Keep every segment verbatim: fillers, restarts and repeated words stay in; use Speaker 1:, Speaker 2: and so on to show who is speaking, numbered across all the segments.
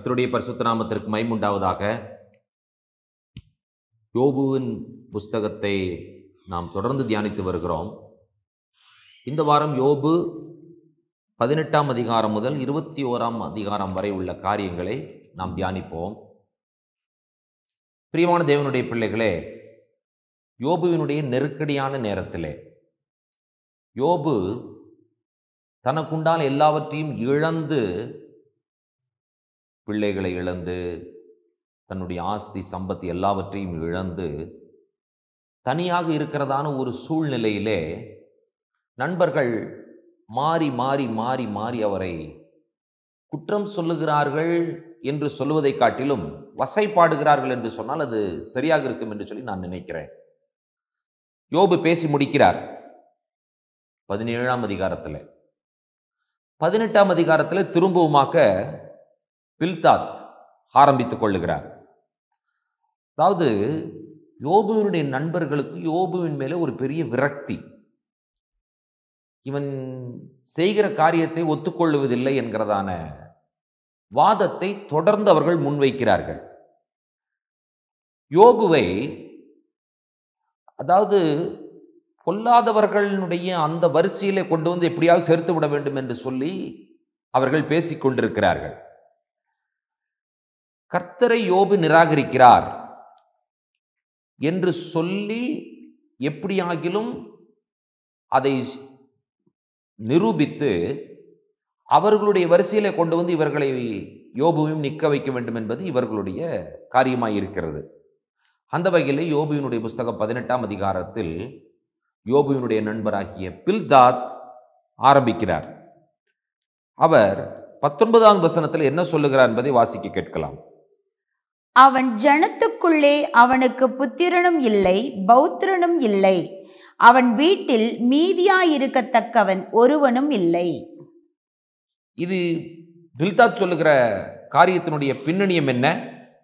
Speaker 1: கர்த்தருடைய பரிசுத்த நாமத்திற்கு மகிமை உண்டாவதாக. யோபுவின் புஸ்தகத்தை நாம் தொடர்ந்து தியானித்து வருகிறோம். இந்த வாரம் யோபு பதினெட்டாம் அதிகாரம் முதல் இருபத்தி ஓராம் அதிகாரம் வரை உள்ள காரியங்களை நாம் தியானிப்போம். பிரியமான தேவனுடைய பிள்ளைகளே, யோபுவினுடைய நெருக்கடியான நேரத்திலே யோபு தனக்குண்டான எல்லாவற்றையும் இழந்து, பிள்ளைகளை இழந்து, தன்னுடைய ஆஸ்தி சம்பத்து எல்லாவற்றையும் இழந்து தனியாக இருக்கிறதான ஒரு சூழ்நிலையிலே நண்பர்கள் மாறி மாறி மாறி மாறி அவரை குற்றம் சொல்லுகிறார்கள் என்று சொல்லுவதை காட்டிலும் வசைப்பாடுகிறார்கள் என்று சொன்னால் அது சரியாக இருக்கும் என்று சொல்லி நான் நினைக்கிறேன். யோபு பேசி முடிக்கிறார் பதினேழாம் அதிகாரத்தில். பதினெட்டாம் அதிகாரத்தில் திரும்பவுமாக பில்தாத் ஆரம்பித்துக் கொள்ளுகிறார். அதாவது யோபுவினுடைய நண்பர்களுக்கு யோபுவின் மேலே ஒரு பெரிய விரக்தி. இவன் செய்கிற காரியத்தை ஒத்துக்கொள்வதில்லை என்கிறதான வாதத்தை தொடர்ந்து அவர்கள் முன்வைக்கிறார்கள். யோபுவை, அதாவது பொல்லாதவர்களுடைய அந்த வரிசையிலே கொண்டு வந்து எப்படியாவது சேர்த்து விட வேண்டும் என்று சொல்லி அவர்கள் பேசிக் கொண்டிருக்கிறார்கள். கர்த்தரை யோபு நிராகரிக்கிறார் என்று சொல்லி எப்படியாகிலும் அதை நிரூபித்து அவர்களுடைய வரிசையிலே கொண்டு வந்து இவர்களை யோபுவையும் நிற்க வைக்க வேண்டும் என்பது இவர்களுடைய காரியமாயிருக்கிறது. அந்த வகையில் யோபுவினுடைய புஸ்தகம் பதினெட்டாம் அதிகாரத்தில் யோபுவினுடைய நண்பராகிய பில்தாத் ஆரம்பிக்கிறார். அவர் பத்தொன்பதாம் வசனத்தில் என்ன சொல்லுகிறார் என்பதை வாசிக்க கேட்கலாம்.
Speaker 2: அவன் ஜனத்துக்குள்ளே அவனுக்கு புத்திரனும் இல்லை, பௌத்திரனும் இல்லை. அவன் வீட்டில் மீதியாயிருக்கத்தக்கவன் ஒருவனும் இல்லை.
Speaker 1: இது பில்தாத் சொல்லுகிற காரியத்தினுடைய பின்னணியம் என்ன?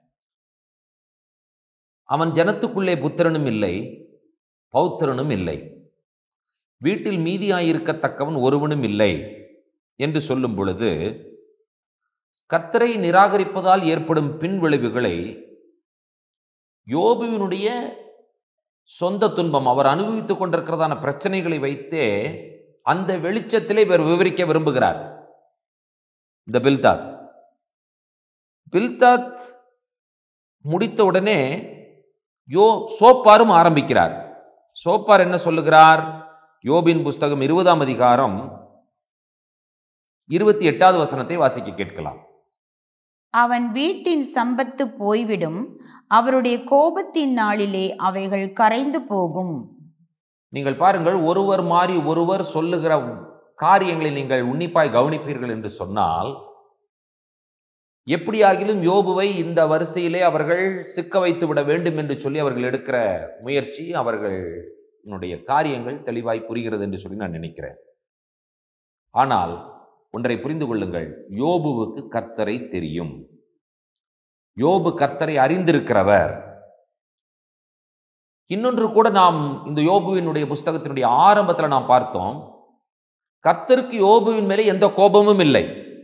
Speaker 1: அவன் ஜனத்துக்குள்ளே புத்திரனும் இல்லை, பௌத்திரனும் இல்லை, வீட்டில் மீதியாயிருக்கத்தக்கவன் ஒருவனும் இல்லை என்று சொல்லும் பொழுது கர்த்தரை நிராகரிப்பதால் ஏற்படும் பின்விளைவுகளை யோபுவினுடைய சொந்த துன்பம், அவர் அனுபவித்துக் கொண்டிருக்கிறதான பிரச்சனைகளை வைத்தே அந்த வெளிச்சத்திலே இவர் விவரிக்க விரும்புகிறார். இந்த பில்தாத் பில்தாத் முடித்தவுடனே யோ சோப்பாரும் ஆரம்பிக்கிறார். சோப்பார் என்ன சொல்லுகிறார்? யோபின் புஸ்தகம் இருபதாம் அதிகாரம் இருபத்தி எட்டாவது வசனத்தை வாசிக்க கேட்கலாம்.
Speaker 2: அவன் வீட்டின் சம்பத்து போய்விடும், அவருடைய கோபத்தின் நாளிலே அவைகள் கரைந்து போகும்.
Speaker 1: நீங்கள் பாருங்கள், ஒருவர் மாறி ஒருவர் சொல்லுகிற காரியங்களை நீங்கள் உன்னிப்பாய் கவனிப்பீர்கள் என்று சொன்னால், எப்படியாகிலும் யோபுவை இந்த வரிசையிலே அவர்கள் சிக்க வைத்து விட வேண்டும் என்று சொல்லி அவர்கள் எடுக்கிற முயற்சி, அவர்களுடைய காரியங்கள் தெளிவாய் புரிகிறது என்று சொல்லி நான் நினைக்கிறேன். ஆனால் ஒன்றை புரிந்து கொள்ளுங்கள், யோபுவுக்கு கர்த்தரை தெரியும். யோபு கர்த்தரை அறிந்திருக்கிறவர். இன்னொன்று கூட நாம் இந்த யோபுவினுடைய புஸ்தகத்தினுடைய ஆரம்பத்தில் நாம் பார்த்தோம், கர்த்தருக்கு யோபுவின் மேலே எந்த கோபமும் இல்லை.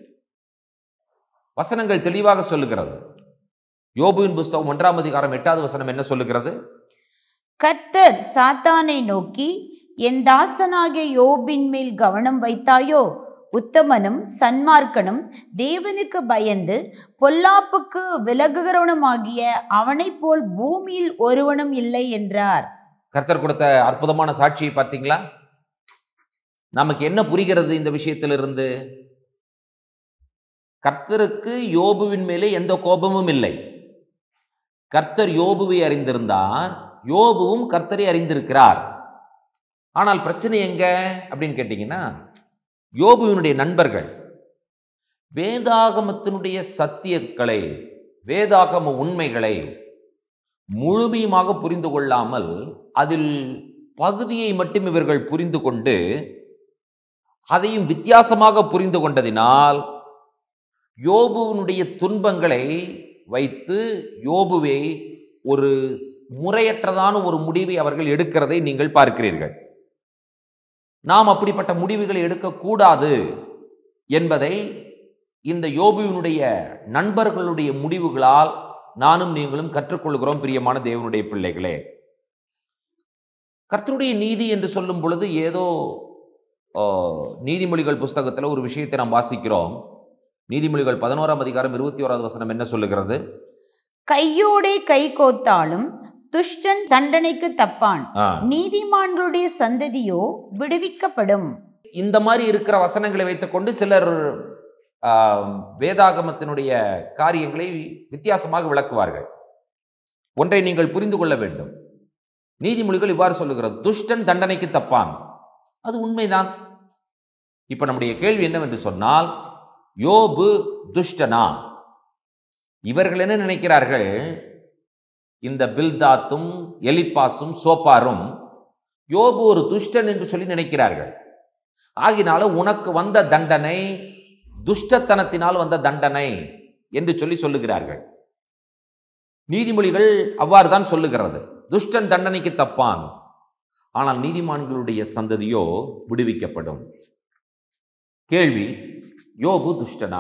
Speaker 1: வசனங்கள் தெளிவாக சொல்லுகிறது. யோபுவின் புஸ்தகம் ஒன்றாம் அதிகாரம் எட்டாவது வசனம் என்ன சொல்லுகிறது?
Speaker 2: கர்த்தர் சாத்தானை நோக்கி, என் தாசனாகிய யோபின் மேல் கவனம் வைத்தாயோ? உத்தமனும் சன்மார்க்கனும் தேவனுக்கு பயந்து பொல்லாப்புக்கு விலகுகிறவனுமாகிய அவனை போல் பூமியில் ஒருவனும் இல்லை என்றார்.
Speaker 1: கர்த்தர் கொடுத்த அற்புதமான சாட்சியை பார்த்தீங்களா? நமக்கு என்ன புரிகிறது இந்த விஷயத்திலிருந்து? கர்த்தருக்கு யோபுவின் மேலே எந்த கோபமும் இல்லை. கர்த்தர் யோபுவை அறிந்திருந்தார், யோபுவும் கர்த்தரை அறிந்திருக்கிறார். ஆனால் பிரச்சனை எங்க அப்படின்னு கேட்டீங்கன்னா, யோபுவினுடைய நண்பர்கள் வேதாகமத்தினுடைய சத்தியங்களை, வேதாகம உண்மைகளை முழுமையாக புரிந்து கொள்ளாமல் அதில் பகுதியை மட்டும் இவர்கள் புரிந்து கொண்டு அதையும் வித்தியாசமாக புரிந்து கொண்டதினால் யோபுவினுடைய துன்பங்களை வைத்து யோபுவை ஒரு முறையற்றதான ஒரு முடிவை அவர்கள் எடுக்கிறதை நீங்கள் பார்க்கிறீர்கள். நாம் அப்படிப்பட்ட முடிவுகளை எடுக்கக்கூடாது என்பதை இந்த யோபுவினுடைய நண்பர்களுடைய முடிவுகளால் நானும் நீங்களும் கற்றுக்கொள்கிறோம். பிரியமான தேவனுடைய பிள்ளைகளே, கர்த்தருடைய நீதி என்று சொல்லும் பொழுது ஏதோ நீதிமொழிகள் புஸ்தகத்தில் ஒரு விஷயத்தை நாம் வாசிக்கிறோம். நீதிமொழிகள் பதினோராம் அதிகாரம் இருபத்தி ஓராவது வசனம் என்ன சொல்லுகிறது?
Speaker 2: கையோடே கை கோத்தாலும் துஷ்டன் தண்டனைக்கு தப்பான், நீதிமான்களுடைய சந்ததியோ விடுவிக்கப்படும். இந்த
Speaker 1: மாதிரி இருக்கிற வசனங்களை வைத்துக் கொண்டு சிலர் வேதாகமத்தினுடைய காரியங்களை வித்தியாசமாக விளக்குவார்கள். ஒன்றை நீங்கள் புரிந்து கொள்ள வேண்டும். நீதிமொழிகள் இவ்வாறு சொல்லுகிறது, துஷ்டன் தண்டனைக்கு தப்பான். அது உண்மைதான். இப்ப நம்முடைய கேள்வி என்னவென்று சொன்னால், யோபு துஷ்டனா? இவர்கள் என்ன நினைக்கிறார்கள்? இந்த பில்தாத்தும் எலிப்பாசும் சோப்பாரும் யோபு ஒரு துஷ்டன் என்று சொல்லி நினைக்கிறார்கள். ஆகினால உனக்கு வந்த தண்டனை துஷ்டத்தனத்தினால் வந்த தண்டனை என்று சொல்லி சொல்லுகிறார்கள். நீதிமொழிகள் அவ்வாறு தான் சொல்லுகிறது, துஷ்டன் தண்டனைக்கு தப்பான், ஆனால் நீதிமான்களுடைய சந்ததியோ விடுவிக்கப்படும். கேள்வி, யோபு துஷ்டனா?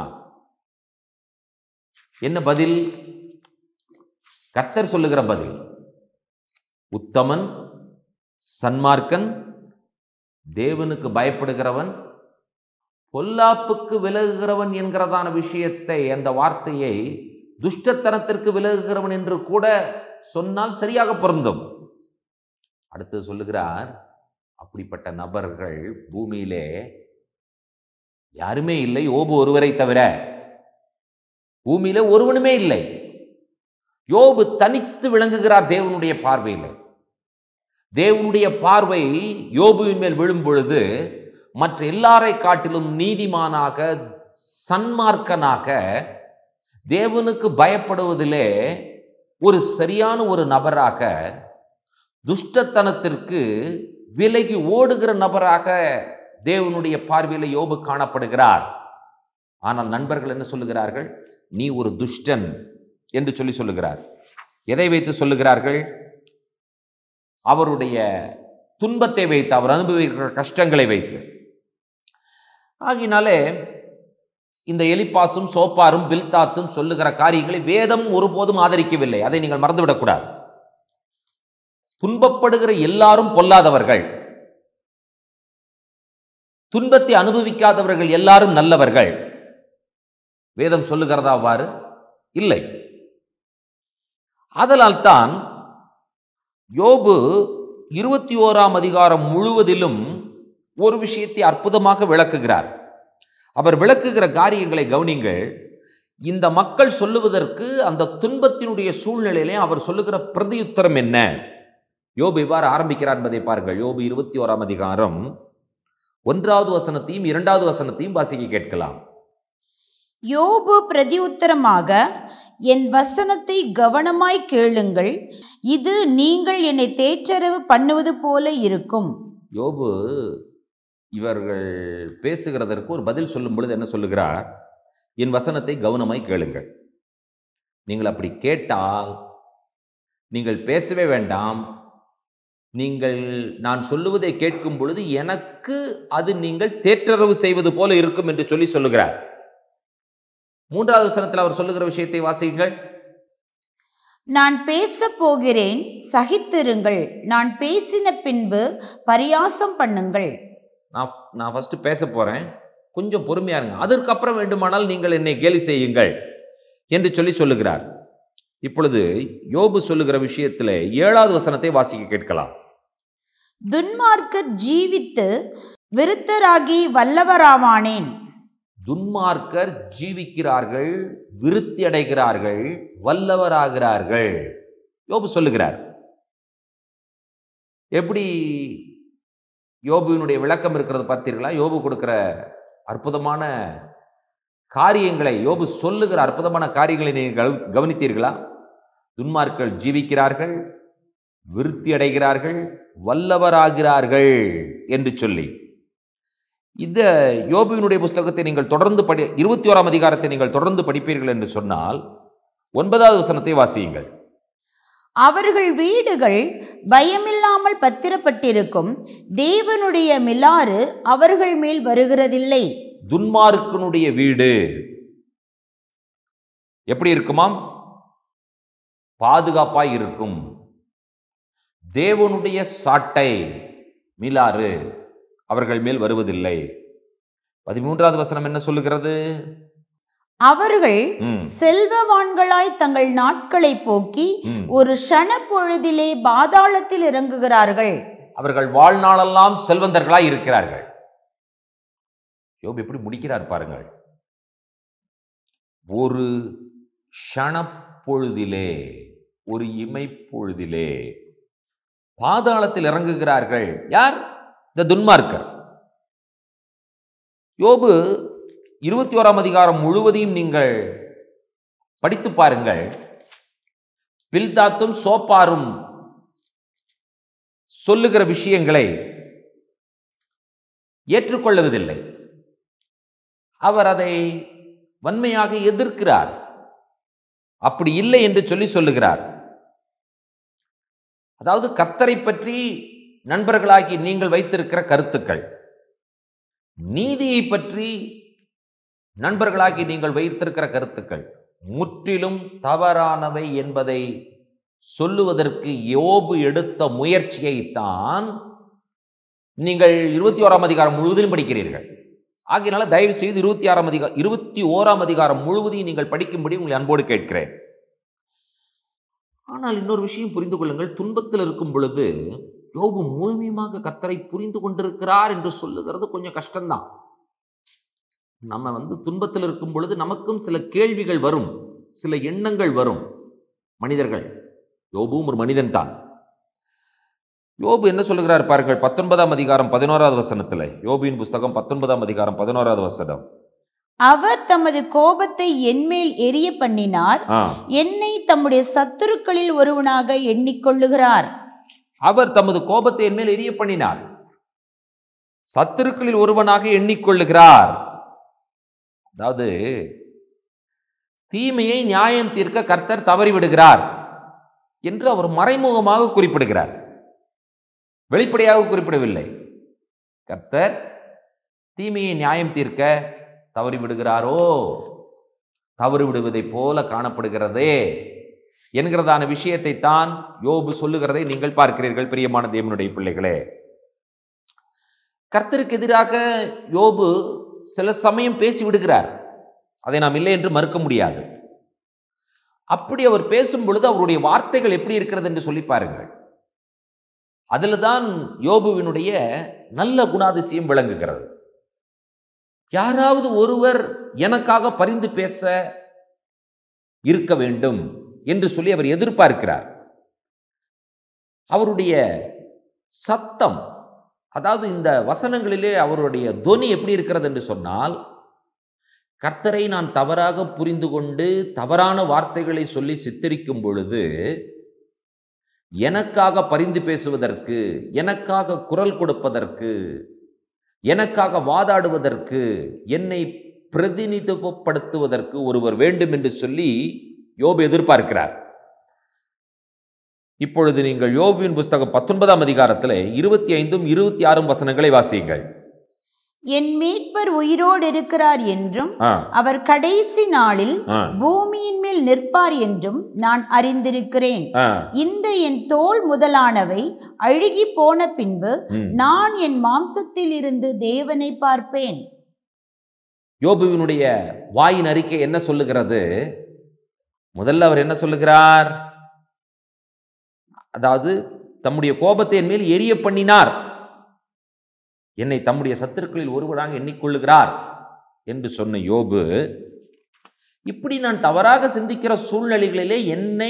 Speaker 1: என்ன பதில்? கர்த்தர் சொல்லுகிற பதில், உத்தமன், சன்மார்க்கன், தேவனுக்கு பயப்படுகிறவன், பொல்லாப்புக்கு விலகுகிறவன் என்கிறதான விஷயத்தை, அந்த வார்த்தையை துஷ்டத்தனத்திற்கு விலகுகிறவன் என்று கூட சொன்னால் சரியாக பொருந்தும். அடுத்து சொல்லுகிறார், அப்படிப்பட்ட நபர்கள் பூமியிலே யாருமே இல்லை, யோபு ஒருவரை தவிர. பூமியில ஒருவனுமே இல்லை. யோபு தனித்து விளங்குகிறார் தேவனுடைய பார்வையில். தேவனுடைய பார்வை யோபுவின் மேல் விழும் பொழுது மற்ற எல்லாரை காட்டிலும் நீதிமானாக, சன்மார்க்கனாக, தேவனுக்கு பயப்படுவதிலே ஒரு சரியான ஒரு நபராக, துஷ்டத்தனத்திற்கு விலகி ஓடுகிற நபராக தேவனுடைய பார்வையில் யோபு காணப்படுகிறார். ஆனால் நண்பர்கள் என்ன சொல்லுகிறார்கள்? நீ ஒரு துஷ்டன் என்று சொல்லி சொல்லுகிறார். எதை வைத்து சொல்லுகிறார்கள்? அவருடைய துன்பத்தை வைத்து, அவர் அனுபவிக்கிற கஷ்டங்களை வைத்து. ஆகினாலே இந்த எலிப்பாசும் சோப்பாரும் பில்தாத்தும் சொல்லுகிற காரியங்களை வேதம் ஒருபோதும் ஆதரிக்கவில்லை. அதை நீங்கள் மறந்துவிடக்கூடாது. துன்பப்படுகிற எல்லாரும் பொல்லாதவர்கள், துன்பத்தை அனுபவிக்காதவர்கள் எல்லாரும் நல்லவர்கள். வேதம் சொல்லுகிறதா அவ்வாறு? இல்லை. அதனால் தான் யோபு இருபத்தி ஓராம் அதிகாரம் முழுவதிலும் ஒரு விஷயத்தை அற்புதமாக விளக்குகிறார். அவர் விளக்குகிற காரியங்களை கவனிங்கள். இந்த மக்கள் சொல்லுவதற்கு அந்த துன்பத்தினுடைய சூழ்நிலையிலே அவர் சொல்லுகிற பிரதியுத்தரம் என்ன? யோபு இவ்வாறு ஆரம்பிக்கிறார் என்பதை பாருங்கள். யோபு இருபத்தி ஓராம் அதிகாரம் ஒன்றாவது வசனத்தையும் இரண்டாவது வசனத்தையும் வாசிக்க கேட்கலாம்.
Speaker 2: யோபு பிரதியுத்தரமாக, என் வசனத்தை கவனமாய் கேளுங்கள், இது நீங்கள் என்னை தேற்றரவு பண்ணுவது போல இருக்கும்.
Speaker 1: யோபு இவர்கள் பேசுகிறதற்கு ஒரு பதில் சொல்லும் பொழுது என்ன சொல்லுகிறார்? என் வசனத்தை கவனமாய் கேளுங்கள். நீங்கள் அப்படி கேட்டால் நீங்கள் பேசவே வேண்டாம். நீங்கள் நான் சொல்லுவதை கேட்கும் பொழுது எனக்கு அது நீங்கள் தேற்றரவு செய்வது போல இருக்கும் என்று சொல்லி சொல்லுகிறார். மூன்றாவது வசனத்தில் அவர் சொல்லுகிற விஷயத்தை வாசியுங்கள்.
Speaker 2: நான் பேச போகிறேன், சகித்திருங்கள், நான் பேசின பின்பு பரியாசம் பண்ணுங்கள்.
Speaker 1: நான் நான் ஃபர்ஸ்ட் பேச போறேன், கொஞ்சம் பொறுமையா இருங்க, அதற்கப்புறம் வேண்டுமானால் நீங்கள் என்னை கேலி செய்யுங்கள் என்று சொல்லி சொல்லுகிறார். இப்பொழுது யோபு சொல்லுகிற விஷயத்தில் ஏழாவது வசனத்தை வாசிக்க கேட்கலாம்.
Speaker 2: துன்மார்க்கர் ஜீவித்து விருத்தராகி வல்லவராவானேன்.
Speaker 1: துன்மார்க்கர் ஜீவிக்கிறார்கள், விருத்தி அடைகிறார்கள், வல்லவராகிறார்கள். யோபு சொல்லுகிறார். எப்படி யோபுவினுடைய விளக்கம் இருக்கிறது பார்த்தீர்களா? யோபு கொடுக்கிற அற்புதமான காரியங்களை, யோபு சொல்லுகிற அற்புதமான காரியங்களை நீங்கள் கவனித்தீர்களா? துன்மார்க்கர் ஜீவிக்கிறார்கள், விருத்தி அடைகிறார்கள், வல்லவராகிறார்கள் என்று சொல்லி இந்த யோபுவினுடைய புஸ்தகத்தை நீங்கள் தொடர்ந்து படி இருபத்தி ஓராம் அதிகாரத்தை நீங்கள் தொடர்ந்து படிப்பீர்கள் என்று சொன்னால் ஒன்பதாவது வசனத்தை வாசியுங்கள்.
Speaker 2: அவர்கள் வீடுகள் பயமில்லாமல் பத்திரப்பட்டிருக்கும், தேவனுடைய மிலாறு அவர்கள் மேல் வருகிறதில்லை.
Speaker 1: துன்மார்க்கனுடைய வீடு எப்படி இருக்குமாம்? பாதுகாப்பாய் இருக்கும். தேவனுடைய சாட்டை மிலாறு அவர்கள் மேல் வருவதில்லை. பதிமூன்றாவது வசனம் என்ன சொல்லுகிறது?
Speaker 2: அவர்கள் செல்வவான்களாய் தங்கள் நாட்களை போக்கி ஒரு க்ஷண பொழுதிலே பாதாளத்தில் இறங்குகிறார்கள். அவர்கள்
Speaker 1: வாழ்நாளெல்லாம் செல்வந்தர்களாய் இருக்கிறார்கள். யோபு எப்படி முடிக்கிறார் பாருங்கள். ஒரு க்ஷணப்பொழுதிலே, ஒரு இமைப்பொழுதிலே பாதாளத்தில் இறங்குகிறார்கள். யார்? இந்த துன்மார்க்கர். யோபு இருபத்தி ஓராம் அதிகாரம் முழுவதையும் நீங்கள் படித்து பாருங்கள். பில்தாத்தும் சோப்பாரும் சொல்லுகிற விஷயங்களை ஏற்றுக்கொள்ளுவதில்லை. அவர் அதை வன்மையாக எதிர்க்கிறார். அப்படி இல்லை என்று சொல்லி சொல்லுகிறார். அதாவது கர்த்தரை பற்றி நண்பர்களாகி நீங்கள் வைத்திருக்கிற கருத்துக்கள், நீதியை பற்றி நண்பர்களாகி நீங்கள் வைத்திருக்கிற கருத்துக்கள் முற்றிலும் தவறானவை என்பதை சொல்லுவதற்கு யோபு எடுத்த முயற்சியை தான் நீங்கள் இருபத்தி ஓராம் அதிகாரம் முழுவதும் படிக்கிறீர்கள். ஆகையினால தயவு செய்து இருபத்தி ஆறாம் அதிகாரம் இருபத்தி ஓராம் அதிகாரம் முழுவதையும் நீங்கள் படிக்கும்படி உங்களை அன்போடு கேட்கிறேன். ஆனால் இன்னொரு விஷயம் புரிந்து கொள்ளுங்கள். துன்பத்தில் இருக்கும் பொழுது யோபு முழுமையாக கர்த்தரை புரிந்து கொண்டிருக்கிறார் என்று சொல்லுகிறது கொஞ்சம் கஷ்டம்தான். நம்ம வந்து துன்பத்தில் இருக்கும் பொழுது நமக்கும் சில கேள்விகள் வரும், சில எண்ணங்கள் வரும். மனிதர்கள், யோபுவும் ஒரு மனிதன் தான். யோபு என்ன சொல்லுகிறார் பாருங்கள். பத்தொன்பதாம் அதிகாரம் பதினோராவது வசனத்தில், யோபுவின் புஸ்தகம் பத்தொன்பதாம் அதிகாரம் பதினோராவது வசனம்.
Speaker 2: அவர் தமது கோபத்தை என்மேல் எரிய பண்ணினார், என்னை தம்முடைய சத்துருக்களில் ஒருவனாக எண்ணிக்கொள்ளுகிறார்.
Speaker 1: அவர் தமது கோபத்தை என்மேல் எரிய பண்ணினார், சத்துருக்களில் ஒருவனாக எண்ணிக்கொள்ளுகிறார். அதாவது தீமையை நியாயம் தீர்க்க கர்த்தர் தவறிவிடுகிறார் என்று அவர் மறைமுகமாக குறிப்பிடுகிறார். வெளிப்படையாக குறிப்பிடவில்லை. கர்த்தர் தீமையை நியாயம் தீர்க்க தவறி விடுகிறாரோ, தவறு விடுவதை போல காணப்படுகிறதே என்கிறதான விஷயத்தை தான் யோபு சொல்லுகிறதை நீங்கள் பார்க்கிறீர்கள். பிரியமான தேவனுடைய பிள்ளைகளே, கர்த்தருக்கு எதிராக யோபு சில சமயம் பேசி விடுகிறார். அதை நாம் இல்லை என்று மறுக்க முடியாது. அப்படி அவர் பேசும் பொழுது அவருடைய வார்த்தைகள் எப்படி இருக்கிறது என்று சொல்லி பாருங்கள். அதில் தான் யோபுவினுடைய நல்ல குணாதிசயம் விளங்குகிறது. யாராவது ஒருவர் எனக்காக பரிந்து பேச இருக்க வேண்டும் என்று சொல்லி அவர் எதிர்பார்க்கிறார். அவருடைய சத்தம், அதாவது இந்த வசனங்களிலே அவருடைய தொனி எப்படி இருக்கிறது என்று சொன்னால், கர்த்தரை நான் தவறாக புரிந்து கொண்டு தவறான வார்த்தைகளை சொல்லி சித்தரிக்கும் பொழுது எனக்காக பரிந்து பேசுவதற்கு, எனக்காக குரல் கொடுப்பதற்கு, எனக்காக வாதாடுவதற்கு, என்னை பிரதிநிதித்துவப்படுத்துவதற்கு ஒருவர் வேண்டும் என்று சொல்லி யோபு எதிர்பார்க்கிறார். இப்பொழுது நீங்கள் யோபுவின் புஸ்தகம் பத்தொன்பதாம் அதிகாரத்தில் இருபத்தி ஐந்தும் இருபத்தி ஆறும் வசனங்களை வாசியுங்கள்.
Speaker 2: என் மீட்பர் உயிரோடு இருக்கிறார் என்றும் அவர் கடைசி நாளில் பூமியின் மேல் நிற்பார் என்றும் நான் அறிந்திருக்கிறேன். இந்த என் தோல் முதலானவை அழுகி போன பின்பு நான் என் மாம்சத்தில் இருந்து தேவனை பார்ப்பேன்.
Speaker 1: யோபுவினுடைய வாயின் அறிக்கை என்ன சொல்லுகிறது? முதல்ல அவர் என்ன சொல்லுகிறார்? அதாவது தம்முடைய கோபத்தை என் மேல் எரிய பண்ணினார், என்னை தம்முடைய சத்துருக்களில் ஒருவராக எண்ணிக்கொள்ளுகிறார் என்று சொன்ன யோபு, இப்படி நான் தவறாக சிந்திக்கிற சூழ்நிலைகளிலே என்னை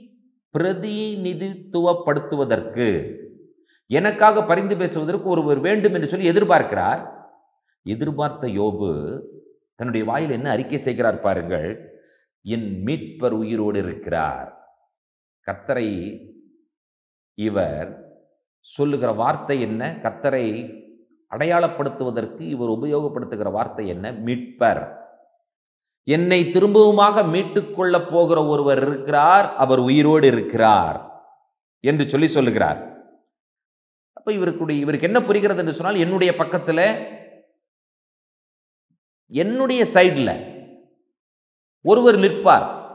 Speaker 1: பிரதிநிதித்துவப்படுத்துவதற்கு, எனக்காக பரிந்து பேசுவதற்கு ஒருவர் வேண்டும் என்று சொல்லி எதிர்பார்க்கிறார். எதிர்பார்த்த யோபு தன்னுடைய வாயில் என்ன அறிக்கை செய்கிறார் பாருங்கள். என் மீட்பர் உயிரோடு இருக்கிறார். கர்த்தரை இவர் சொல்லுகிற வார்த்தை என்ன? கர்த்தரை அடையாளப்படுத்துவதற்கு இவர் உபயோகப்படுத்துகிற வார்த்தை என்ன? மீட்பர். என்னை திரும்பவுமாக மீட்டுக் கொள்ளப் போகிற ஒருவர் இருக்கிறார், அவர் உயிரோடு இருக்கிறார் என்று சொல்லி சொல்லுகிறார். அப்ப இவருக்கு இவருக்கு என்ன புரிகிறது என்று சொன்னால், என்னுடைய பக்கத்தில், என்னுடைய சைடில் ஒருவர் நிற்பார்,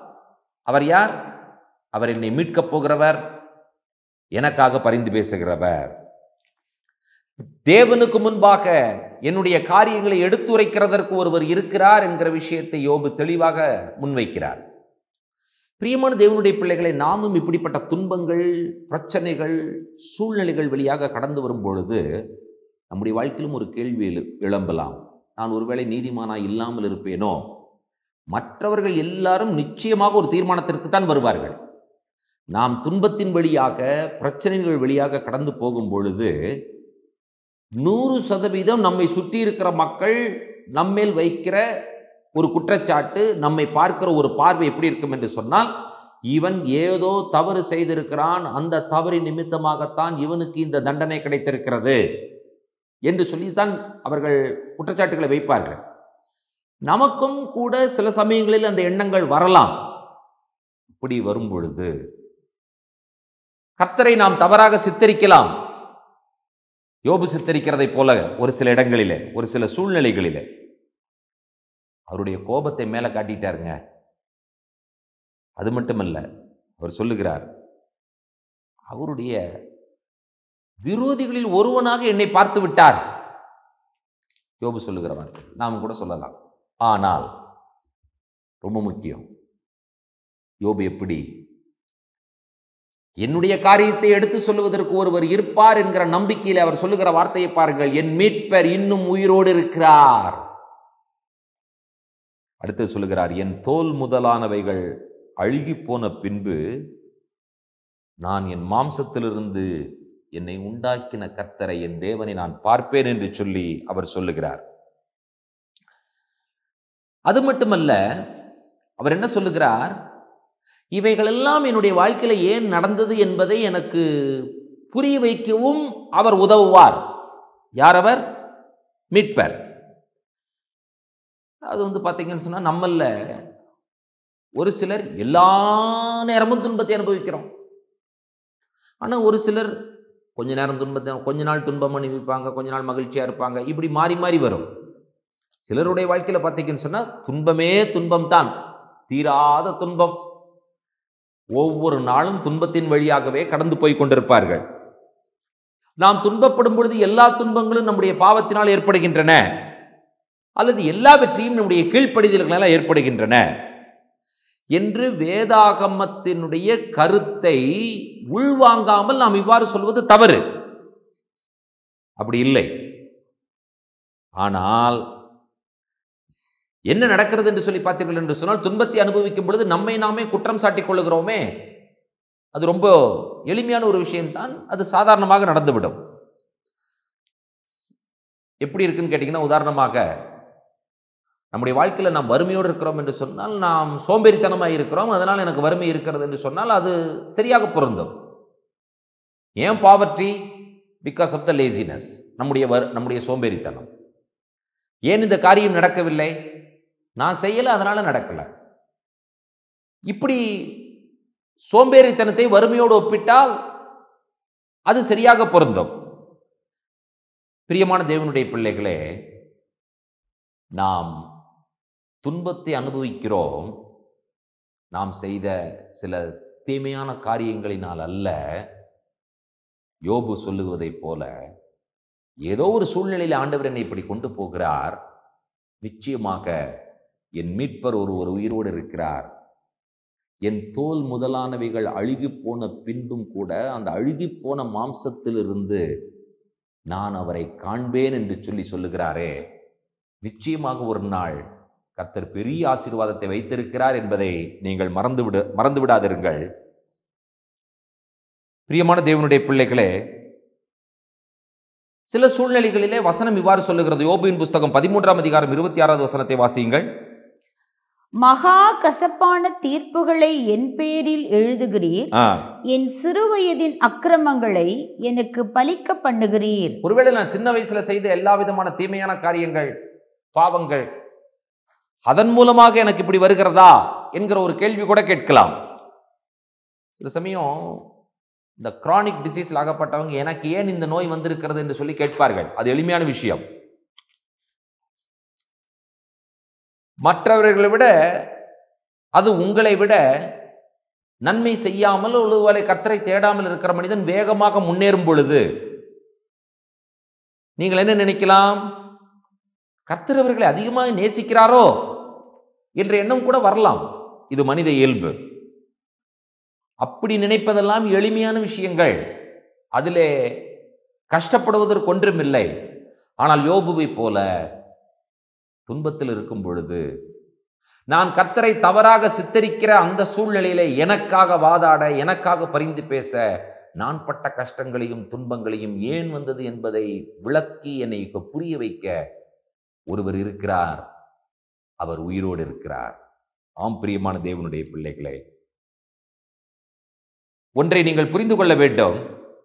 Speaker 1: அவர் யார்? அவர் என்னை மீட்கப் போகிறவர், எனக்காக பரிந்து பேசுகிறவர். தேவனுக்கு முன்பாக என்னுடைய காரியங்களை எடுத்துரைக்கிறதற்கு ஒருவர் இருக்கிறார் என்கிற விஷயத்தை யோபு தெளிவாக முன்வைக்கிறார். பிரியமான தேவனுடைய பிள்ளைகளை, நாமும் இப்படிப்பட்ட துன்பங்கள், பிரச்சனைகள், சூழ்நிலைகள் வழியாக கடந்து வரும் பொழுது நம்முடைய வாழ்க்கையிலும் ஒரு கேள்வி எழும்பலாம். நான் ஒருவேளை நீதிமானாய் இல்லாமல் இருப்பேனோ? மற்றவர்கள் எல்லாரும் நிச்சயமாக ஒரு தீர்மானத்திற்கு தான் வருவார்கள். நாம் துன்பத்தின் வழியாக, பிரச்சனைகள் வழியாக கடந்து போகும் பொழுது நூறு சதவீதம் நம்மை சுற்றி இருக்கிற மக்கள் நம்மேல் வைக்கிற ஒரு குற்றச்சாட்டு, நம்மை பார்க்கிற ஒரு பார்வை எப்படி இருக்கும் என்று சொன்னால், இவன் ஏதோ தவறு செய்திருக்கிறான், அந்த தவறின் நிமித்தமாகத்தான் இவனுக்கு இந்த தண்டனை கிடைத்திருக்கிறது என்று சொல்லித்தான் அவர்கள் குற்றச்சாட்டுகளை வைப்பார்கள். நமக்கும் கூட சில சமயங்களில் அந்த எண்ணங்கள் வரலாம். இப்படி வரும் பொழுது கர்த்தரை நாம் தவறாக சித்தரிக்கலாம். யோபு சித்தரிக்கிறதை போல ஒரு சில இடங்களிலே, ஒரு சில சூழ்நிலைகளிலே அவருடைய கோபத்தை மேல காட்டிட்டாருங்க. அது மட்டுமல்ல, அவர் சொல்லுகிறார், அவருடைய விரோதிகளில் ஒருவனாக என்னை பார்த்து விட்டார். யோபு சொல்லுகிறவர், நாம் கூட சொல்லலாம். ஆனால் ரொம்ப முக்கியம், யோபு எப்படி என்னுடைய காரியத்தை எடுத்து சொல்லுவதற்கு ஒருவர் இருப்பார் என்கிற நம்பிக்கையில் அவர் சொல்லுகிற வார்த்தையை பாருங்கள். என் மீட்பர் இன்னும் உயிரோடு இருக்கிறார். அடுத்து சொல்லுகிறார், என் தோல் முதலானவைகள் அழுகி போன பின்பு நான் என் மாம்சத்திலிருந்து என்னை உண்டாக்கின கர்த்தரை, என் தேவனை நான் பார்ப்பேன் என்று சொல்லி அவர் சொல்லுகிறார். அது மட்டுமல்ல, அவர் என்ன சொல்லுகிறார், இவைகளெல்லாம் என்னுடைய வாழ்க்கையில ஏன் நடந்தது என்பதை எனக்கு புரிய வைக்கவும் அவர் உதவுவார். யார் அவர்? மீட்பர். அது வந்து பார்த்தீங்கன்னு சொன்னா, நம்மள ஒரு சிலர் எல்லா நேரமும் துன்பத்தை அனுபவிக்கிறோம். ஆனா ஒரு சிலர் கொஞ்ச நேரம் துன்பத்தை, கொஞ்ச நாள் துன்பம் அனுபவிப்பாங்க, கொஞ்ச நாள் மகிழ்ச்சியா இருப்பாங்க. இப்படி மாறி மாறி வரும். சிலருடைய வாழ்க்கையில பார்த்தீங்கன்னு சொன்னா துன்பமே துன்பம் தான், தீராத துன்பம். ஒவ்வொரு நாளும் துன்பத்தின் வழியாகவே கடந்து போய் கொண்டிருப்பார்கள். நாம் துன்பப்படும் பொழுது எல்லா துன்பங்களும் நம்முடைய பாவத்தினால் ஏற்படுகின்றன, அல்லது எல்லாவற்றையும் நம்முடைய கீழ்ப்படிதல்களால் ஏற்படுகின்றன என்று வேதாகமத்தினுடைய கருத்தை உள்வாங்காமல் நாம் இவ்வாறு சொல்வது தவறு. அப்படி இல்லை. ஆனால் என்ன நடக்கிறது என்று சொல்லி பார்த்தீர்கள் என்று சொன்னால், துன்பத்தை அனுபவிக்கும் பொழுது நம்மை நாமே குற்றம் சாட்டிக் கொள்ளுகிறோமே, அது ரொம்ப எளிமையான ஒரு விஷயம்தான். அது சாதாரணமாக நடந்துவிடும். எப்படி இருக்குன்னு கேட்டீங்கன்னா, உதாரணமாக நம்முடைய வாழ்க்கையில் நாம் வறுமையோடு இருக்கிறோம் என்று சொன்னால், நாம் சோம்பேறித்தனமாக இருக்கிறோம், அதனால் எனக்கு வறுமை இருக்கிறது என்று சொன்னால் அது சரியாக பொருந்தும். ஏன் poverty? Because of the laziness, நம்முடைய நம்முடைய சோம்பேறித்தனம். ஏன் இந்த காரியம் நடக்கவில்லை? நான் செய்யல, அதனால நடக்கல. இப்படி சோம்பேறித்தனத்தை வறுமையோடு ஒப்பிட்டால் அது சரியாக பொருந்தும். பிரியமான தேவனுடைய பிள்ளைகளே, நாம் துன்பத்தை அனுபவிக்கிறோம் நாம் செய்த சில தீமையான காரியங்களினால் அல்ல. யோபு சொல்லுவதைப் போல ஏதோ ஒரு சூழ்நிலையில் ஆண்டவர் என்னை இப்படி கொண்டு போகிறார், நிச்சயமாக என் மீட்பர் ஒரு ஒரு உயிரோடு இருக்கிறார். என் தோல் முதலானவைகள் அழுகி போன பின்பும் கூட அந்த அழுகி போன மாம்சத்திலிருந்து நான் அவரை காண்பேன் என்று சொல்லி சொல்லுகிறாரே, நிச்சயமாக ஒரு நாள் கர்த்தர் பெரிய ஆசீர்வாதத்தை வைத்திருக்கிறார் என்பதை நீங்கள் மறந்துவிட மறந்து விடாதிருங்கள். பிரியமான தேவனுடைய பிள்ளைகளே, சில சூழ்நிலைகளிலே வசனம் இவ்வாறு சொல்லுகிறது. யோபுவின் புஸ்தகம் பதிமூன்றாம் அதிகாரம் இருபத்தி ஆறாவது வசனத்தை வாசியுங்கள்.
Speaker 2: மகா கசப்பான தீர்ப்புகளை என் பேரில் எழுதுகிறீர், என் சிறுவயதின் அக்கிரமங்களை எனக்கு பலிக்க பண்ணுகிறீர்.
Speaker 1: ஒருவேளை நான் சின்ன வயசுல செய்த எல்லா விதமான தீமையான காரியங்கள், பாவங்கள், அதன் மூலமாக எனக்கு இப்படி வருகிறதா என்கிற ஒரு கேள்வி கூட கேட்கலாம். சில சமயம் இந்த கிரானிக் டிசீஸில் ஆகப்பட்டவங்க எனக்கு ஏன் இந்த நோய் வந்திருக்கிறது என்று சொல்லி கேட்பார்கள். அது எளிமையான விஷயம். மற்றவர்களை விட, அது உங்களை விட நன்மை செய்யாமல் ஒருவேளை கர்த்தரை தேடாமல் இருக்கிற மனிதன் வேகமாக முன்னேறும் பொழுது நீங்கள் என்ன நினைக்கலாம்? கர்த்தர் அவர்களை அதிகமாக நேசிக்கிறாரோ என்ற எண்ணம் கூட வரலாம். இது மனித இயல்பு. அப்படி நினைப்பதெல்லாம் எளிமையான விஷயங்கள், அதிலே கஷ்டப்படுவதற்கு ஒன்றுமில்லை. ஆனால் யோபுவை போல துன்பத்தில் இருக்கும் பொழுது நான் கர்த்தரை தவறாக சித்தரிக்கிற அந்த சூழ்நிலையிலே எனக்காக வாதாட, எனக்காக பரிந்து பேச, நான் பட்ட கஷ்டங்களையும் துன்பங்களையும் ஏன் வந்தது என்பதை விளக்கி என்னை புரிய வைக்க ஒருவர் இருக்கிறார். அவர் உயிரோடு இருக்கிறார். ஆம் பிரியமான தேவனுடைய பிள்ளைகளே, ஒன்றை நீங்கள் புரிந்து கொள்ள வேண்டும்.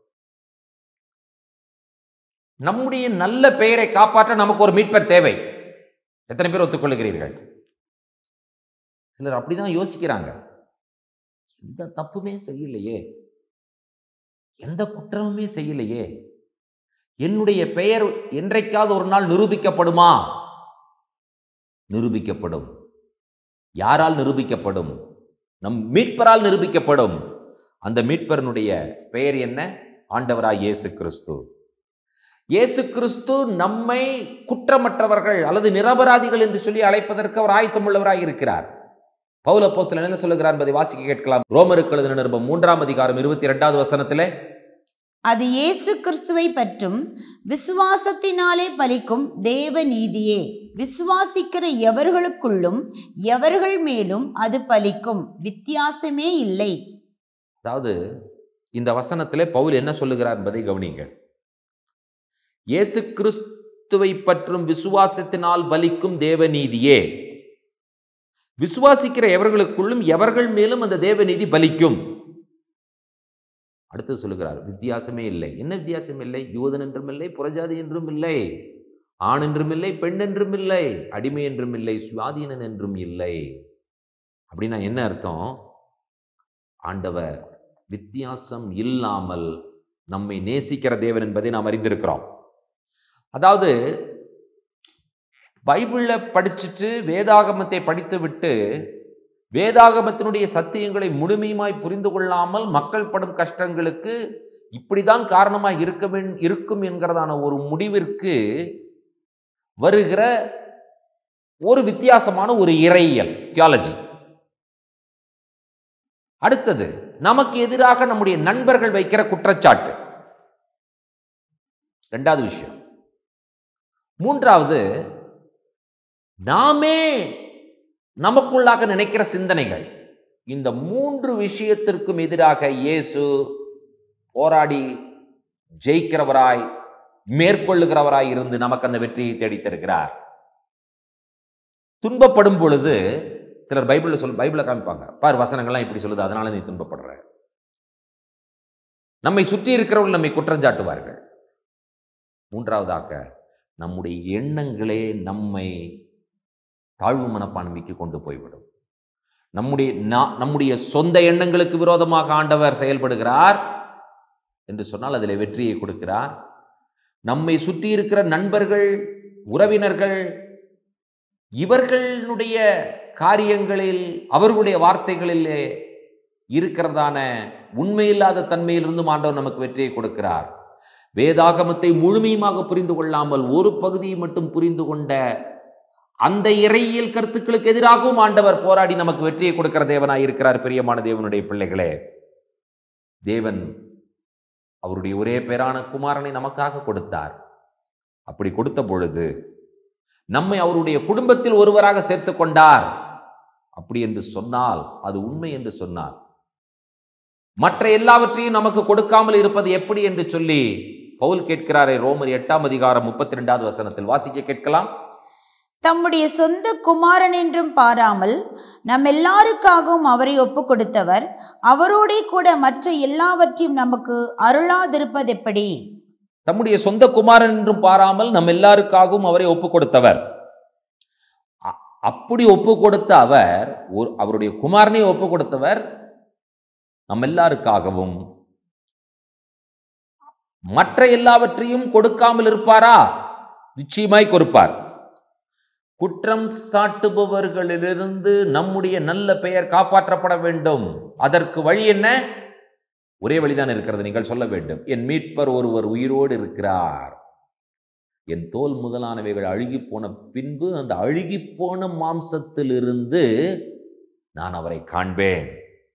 Speaker 1: நம்முடைய நல்ல பெயரை காப்பாற்ற நமக்கு ஒரு மீட்பர் தேவை. எத்தனை பேர் ஒத்துக்கொள்கிறீர்கள்? சிலர் அப்படிதான் யோசிக்கிறாங்க. எந்த தப்புமே செய்யலையே, எந்த குற்றமுமே செய்யலையே, என்னுடைய பெயர் என்றைக்காவது ஒரு நாள் நிரூபிக்கப்படுமா? நிரூபிக்கப்படும். யாரால் நிரூபிக்கப்படும்? நம் மீட்பரால் நிரூபிக்கப்படும். அந்த மீட்பரனுடைய பெயர் என்ன? ஆண்டவராய் இயேசு கிறிஸ்து. இயேசு கிறிஸ்து நம்மை குற்றமற்றவர்கள் அல்லது நிரபராதிகள் என்று சொல்லி அழைப்பதற்கு அவர் ஆயத்தமுள்ளவராய் இருக்கிறார். பவுல் அப்போஸ்தலன் என்ன சொல்லுகிறார் என்பதை வாசிக்க கேட்கலாம். ரோமருக்கு எழுதின நிருபம் மூன்றாம் அதிகாரம் இருபத்தி இரண்டாவது வசனத்திலே,
Speaker 2: அது இயேசு கிறிஸ்துவை பற்றும் விசுவாசத்தினாலே பலிக்கும் தேவ நீதியே, விசுவாசிக்கிற எவர்களுக்குள்ளும் எவர்கள் மேலும் அது பலிக்கும், வித்தியாசமே இல்லை.
Speaker 1: அதாவது இந்த வசனத்திலே பவுல் என்ன சொல்லுகிறார் என்பதை கவனிங்கள். இயேசு கிறிஸ்துவை பற்றும் விசுவாசத்தினால் பலிக்கும் தேவ நீதியே, விசுவாசிக்கிற எவர்களுக்குள்ளும் எவர்கள் மேலும் அந்த தேவ நீதி பலிக்கும். அடுத்து சொல்லுகிறார், வித்தியாசமே இல்லை. என்ன வித்தியாசம் இல்லை? யூதன் என்றும் இல்லை, புறஜாதி என்றும் இல்லை, ஆண் என்றும் இல்லை, பெண் என்றும் இல்லை, அடிமை என்றும் இல்லை, சுயாதீனன் என்றும் இல்லை. அப்படின்னா என்ன அர்த்தம்? ஆண்டவர் வித்தியாசம் இல்லாமல் நம்மை நேசிக்கிற தேவன் என்பதை நாம் அறிந்திருக்கிறோம். அதாவது பைபிளை படிச்சுட்டு வேதாகமத்தை படித்து விட்டு வேதாகமத்தினுடைய சத்தியங்களை முழுமையுமாய் புரிந்து கொள்ளாமல் மக்கள் படும் கஷ்டங்களுக்கு இப்படிதான் காரணமாக இருக்க இருக்கும் என்கிறதான ஒரு முடிவிற்கு வருகிற ஒரு வித்தியாசமான ஒரு இறையியல் தியாலஜி. அடுத்தது, நமக்கு எதிராக நம்முடைய நண்பர்கள் வைக்கிற குற்றச்சாட்டு. இரண்டாவது விஷயம். மூன்றாவது, நாமே நமக்குள்ளாக நினைக்கிற சிந்தனைகள். இந்த மூன்று விஷயத்திற்கும் எதிராக இயேசு போராடி ஜெயிக்கிறவராய் மேற்கொள்ளுகிறவராய் இருந்து நமக்கு அந்த வெற்றியை தேடித்தருகிறார். துன்பப்படும் பொழுது சிலர் பைபிள் சொல் பைபிளை காமிப்பாங்க, பார் வசனங்கள்லாம் இப்படி சொல்லுது, அதனால நீ துன்பப்படுற. நம்மை சுற்றி இருக்கிறவர்கள் நம்மை குற்றஞ்சாட்டுவார்கள். மூன்றாவதாக, நம்முடைய எண்ணங்களே நம்மை தாழ்வு மனப்பான்மைக்கு கொண்டு போய்விடும். நம்முடைய நம்முடைய சொந்த எண்ணங்களுக்கு விரோதமாக ஆண்டவர் செயல்படுகிறார் என்று சொன்னால் அதில் வெற்றியை கொடுக்கிறார். நம்மை சுற்றி இருக்கிற நண்பர்கள், உறவினர்கள், இவர்களுடைய காரியங்களில், அவர்களுடைய வார்த்தைகளிலே இருக்கிறதான உண்மையில்லாத தன்மையிலிருந்தும் ஆண்டவர் நமக்கு வெற்றியை கொடுக்கிறார். வேதாகமத்தை முழுமையுமாக புரிந்து கொள்ளாமல் ஒரு பகுதியை மட்டும் புரிந்து கொண்ட அந்த இறையியல் கருத்துக்களுக்கு எதிராகவும் ஆண்டவர் போராடி நமக்கு வெற்றியை கொடுக்கிற தேவனாய் இருக்கிறார். பிரியமான தேவனுடைய பிள்ளைகளே, தேவன் அவருடைய ஒரே பேரான குமாரனை நமக்காக கொடுத்தார். அப்படி கொடுத்த பொழுது நம்மை அவருடைய குடும்பத்தில் ஒருவராக சேர்த்து கொண்டார். அப்படி என்று சொன்னால், அது உண்மை என்று சொன்னார், மற்ற எல்லாவற்றையும் நமக்கு கொடுக்காமல் இருப்பது எப்படி என்று சொல்லி பவுல் கேட்கிறாரே. ரோமர் எட்டாம் அதிகாரம் முப்பத்தி இரண்டாவது வசனத்தில் வாசிக்க கேட்கலாம்.
Speaker 2: தம்முடைய சொந்த குமாரன் என்றும் பாராமல் நம் எல்லாருக்காகவும் அவரை ஒப்பு கொடுத்தவர் அவரோட கூட மற்ற எல்லாவற்றையும் நமக்கு அருளாதிருப்பது எப்படி?
Speaker 1: தம்முடைய சொந்த குமாரன் என்றும் பாராமல் நம் எல்லாருக்காகவும் அவரை ஒப்பு கொடுத்தவர். அப்படி ஒப்பு கொடுத்த அவர், அவருடைய குமாரனை ஒப்பு கொடுத்தவர் நம் எல்லாருக்காகவும் மற்ற எல்லாவற்றையும் கொடுக்காமல் இருப்பாரா? நிச்சயமாய் கொடுப்பார். குற்றம் சாட்டுபவர்களிலிருந்து நம்முடைய நல்ல பெயர் காப்பாற்றப்பட வேண்டும். அதற்கு வழி என்ன? ஒரே வழிதான் இருக்கிறது. நீங்கள் சொல்ல வேண்டும், என் மீட்பர் ஒருவர் உயிரோடு இருக்கிறார். என் தோல் முதலானவைகள் அழுகி போன பின்பு அந்த அழுகி போன மாம்சத்திலிருந்து நான் அவரை காண்பேன்.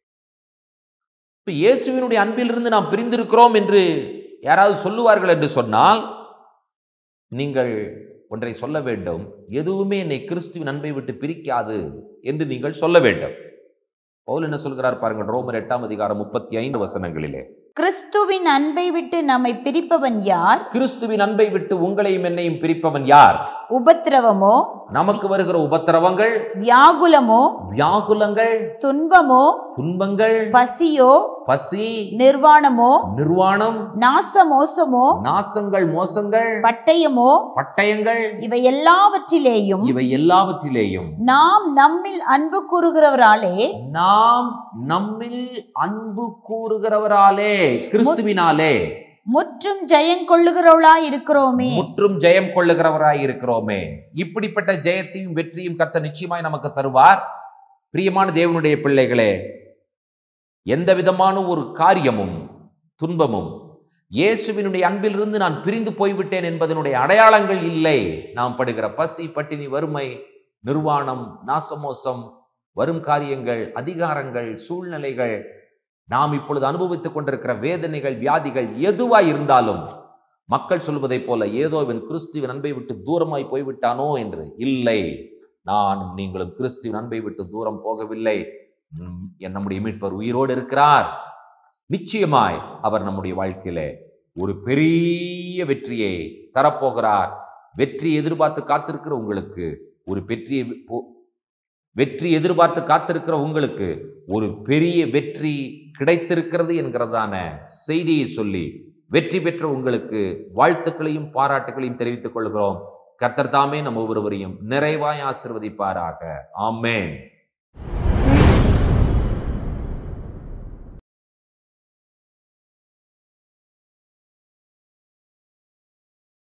Speaker 1: இப்ப இயேசுவினுடைய அன்பிலிருந்து நாம் பிரிந்திருக்கிறோம் என்று யாராவது சொல்லுவார்கள் என்று சொன்னால், நீங்கள் ஒன்றை சொல்ல வேண்டும், எதுவுமே என்னை கிறிஸ்துவின் அன்பை விட்டு பிரிக்காது என்று நீங்கள் சொல்ல வேண்டும். பவுல் என்ன சொல்கிறார் பாருங்கள், ரோமர் எட்டாம் அதிகாரம் முப்பத்தி ஐந்து வசனங்களிலே,
Speaker 2: கிறிஸ்துவின் அன்பை விட்டு நம்மை பிரிப்பவன் யார்?
Speaker 1: கிறிஸ்துவின் அன்பை விட்டு உங்களையும் என்னையும் பிரிப்பவன் யார்?
Speaker 2: உபத்திரவமோ,
Speaker 1: நமக்கு வருகிற உபத்திரவங்கள்,
Speaker 2: வியாகுலமோ,
Speaker 1: வியாகுலங்கள்,
Speaker 2: துன்பமோ,
Speaker 1: துன்பங்கள்,
Speaker 2: பசியோ,
Speaker 1: பசி,
Speaker 2: நிர்வாணமோ,
Speaker 1: நிர்வாணம்,
Speaker 2: நாசமோசமோ,
Speaker 1: நாசங்கள், மோசங்கள்,
Speaker 2: பட்டயமோ,
Speaker 1: பட்டயங்கள்,
Speaker 2: இவை எல்லாவற்றிலேயும்
Speaker 1: இவை எல்லாவற்றிலேயும்
Speaker 2: நாம் நம்மில் அன்பு கூறுகிறவராலே
Speaker 1: நாம் நம்மில் அன்பு கூறுகிறவராலே, கிறிஸ்துவினாலே
Speaker 2: முற்றும் ஜெயம் கொள்ளுகிறவளாய் இருக்கிறோமே.
Speaker 1: முற்றும் ஜெயம் கொள்ளுகிறவராய் இருக்கிறோமே. இப்படிப்பட்ட ஜெயத்தையும் வெற்றியும் கர்த்தர் நிச்சயமாய் நமக்கு தருவார். பிரியமான தேவனுடைய பிள்ளைகளே, எந்த விதமான ஒரு காரியமும் துன்பமும் இயேசுவினுடைய அன்பிலிருந்து நான் பிரிந்து போய்விட்டேன் என்பதனுடைய அடையாளங்கள் இல்லை. நாம் படுகிற பசி, பட்டினி, வறுமை, நிர்வாணம், நாசமோசம், வரும் காரியங்கள், அதிகாரங்கள், சூழ்நிலைகள், நாம் இப்பொழுது அனுபவித்துக் கொண்டிருக்கிற வேதனைகள், வியாதிகள் எதுவாய் இருந்தாலும் மக்கள் சொல்வதைப் போல ஏதோ இவன் கிறிஸ்துவின் அன்பை விட்டு தூரமாய் போய்விட்டானோ என்று இல்லை. நானும் நீங்களும் கிறிஸ்துவின் அன்பை விட்டு தூரம் போகவில்லை. நம்முடைய மீட்பர் உயிரோடு இருக்கிறார். நிச்சயமாய் அவர் நம்முடைய வாழ்க்கையிலே ஒரு பெரிய வெற்றியை தரப்போகிறார். வெற்றி எதிர்பார்த்து காத்திருக்கிற உங்களுக்கு ஒரு வெற்றியை வெற்றி எதிர்பார்த்து காத்திருக்கிற உங்களுக்கு ஒரு பெரிய வெற்றி கிடைத்திருக்கிறது என்கிறதான செய்தியை சொல்லி வெற்றி பெற்ற உங்களுக்கு வாழ்த்துக்களையும் பாராட்டுகளையும் தெரிவித்துக் கொள்கிறோம். கர்த்தர் தாமே நம்ம ஒவ்வொருவரையும் நிறைவாய் ஆசீர்வதிப்பாராக. ஆமென்.